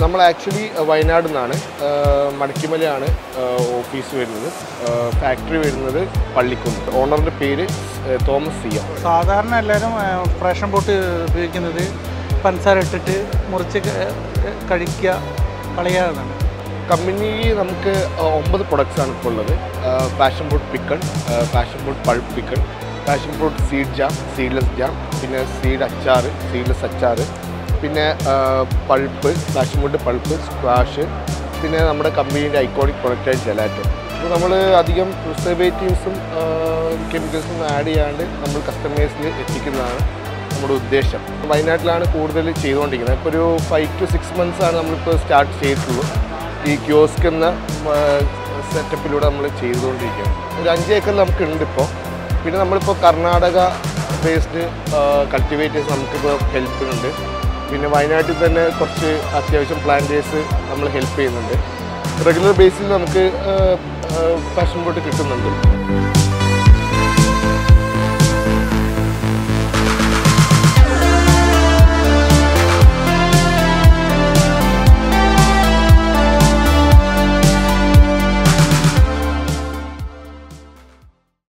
നമ്മൾ ആക്ച്വലി വയനാട് നിന്നാണ്. മടക്കിമലയാണ് ഓഫീസ് വരുന്നത്. ഫാക്ടറി വരുന്നത് പള്ളിക്കുന്ന്. ഓണറിൻ്റെ പേര് തോമസ് സിയ. സാധാരണ എല്ലാവരും ഫ്രാഷൻ ബോട്ട് ഉപയോഗിക്കുന്നത് പഞ്ചസാര ഇട്ടിട്ട് മുറിച്ച് കഴിക്കുക, കളയാതാണ്. കമ്പനിയിൽ നമുക്ക് 9 പ്രൊഡക്ട്സാണ് ഇപ്പോൾ ഉള്ളത്. Passion fruit pickle, passion fruit pulp pickle, passion fruit seed jam, seedless jam, പിന്നെ സീഡ് അച്ചാർ, സീഡ്ലെസ് അച്ചാർ, പിന്നെ pulp, passion fruit pulp, squash, പിന്നെ നമ്മുടെ കമ്പനീൻ്റെ ഐക്കോണിക് പ്രൊഡക്റ്റായ ജെലാറ്റോ. അപ്പോൾ നമ്മൾ അധികം പ്രിസർവേറ്റീവ്സും കെമിക്കൽസും ആഡ് ചെയ്യാണ്ട് നമ്മൾ കസ്റ്റമേഴ്സിൽ എത്തിക്കുന്നതാണ് നമ്മുടെ ഉദ്ദേശം. വയനാട്ടിലാണ് കൂടുതൽ ചെയ്തുകൊണ്ടിരിക്കുന്നത്. ഇപ്പോൾ ഒരു 5 to 6 months നമ്മളിപ്പോൾ സ്റ്റാർട്ട് ചെയ്തിട്ടുള്ളൂ. ഈ ക്യോസ്ക് എന്ന സെറ്റപ്പിലൂടെ നമ്മൾ ചെയ്തുകൊണ്ടിരിക്കുകയാണ്. ഒരു 5 ഏക്കർ നമുക്കുണ്ട് ഇപ്പോൾ. പിന്നെ നമ്മളിപ്പോൾ കർണാടക ബേസ്ഡ് കൾട്ടിവേറ്റേഴ്സ് നമുക്കിപ്പോൾ ഹെൽപ്പ് ചെയ്യുന്നുണ്ട്. പിന്നെ വയനാട്ടിൽ തന്നെ കുറച്ച് അത്യാവശ്യം പ്ലാന്റേഴ്സ് നമ്മൾ ഹെൽപ്പ് ചെയ്യുന്നുണ്ട്. റെഗുലർ ബേസിൽ നമുക്ക് പാഷൻ ഫ്രൂട്ട് കിട്ടുന്നുണ്ട്.